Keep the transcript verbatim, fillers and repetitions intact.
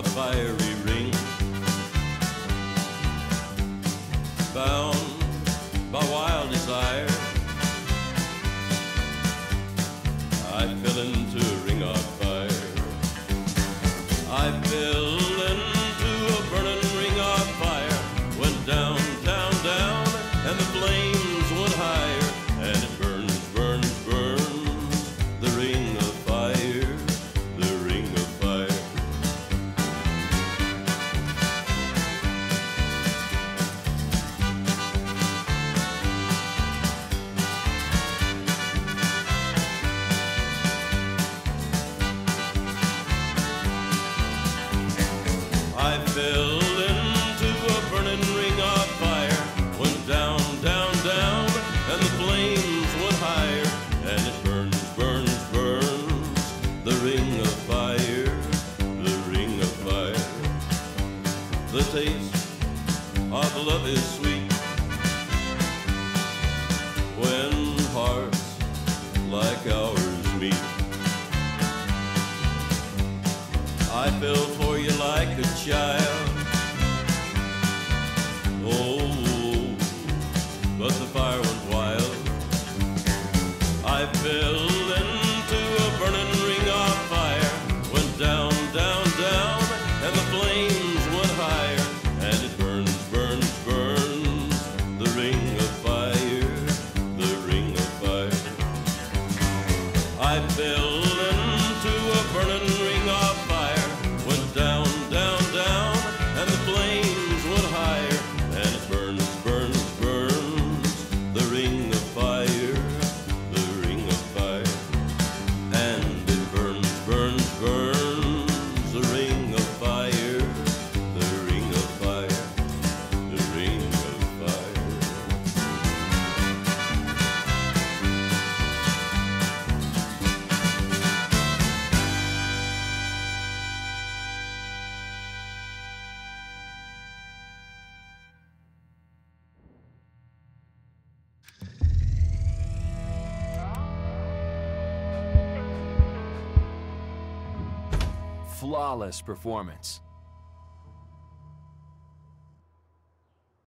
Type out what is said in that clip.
a fiery ring, bound by wild desire. I fell into a ring of fire. I fell into a burning ring of fire. Went down, down, down, and the flames went higher. And it burns, burns, burns, the ring of fire, the ring of fire. I fell into a burning ring of fire. Went down, down, down, and the flames went higher. And it burns, burns, burns, the ring of fire, the ring of fire. The taste of love is sweet when hearts like ours meet. I fell for you like a child. Oh, but the fire went wild. I fell into a burning ring of fire. Went down, down, down, and the flames went higher. And it burns, burns, burns, the ring of fire, the ring of fire. I fell into a burning ring of fire. Went down, down, down, and the flames went higher. And it burns, burns, burns, the ring of fire, the ring of fire. And it burns, burns, burns, the ring of fire, the ring of fire, the ring of fire. Flawless performance.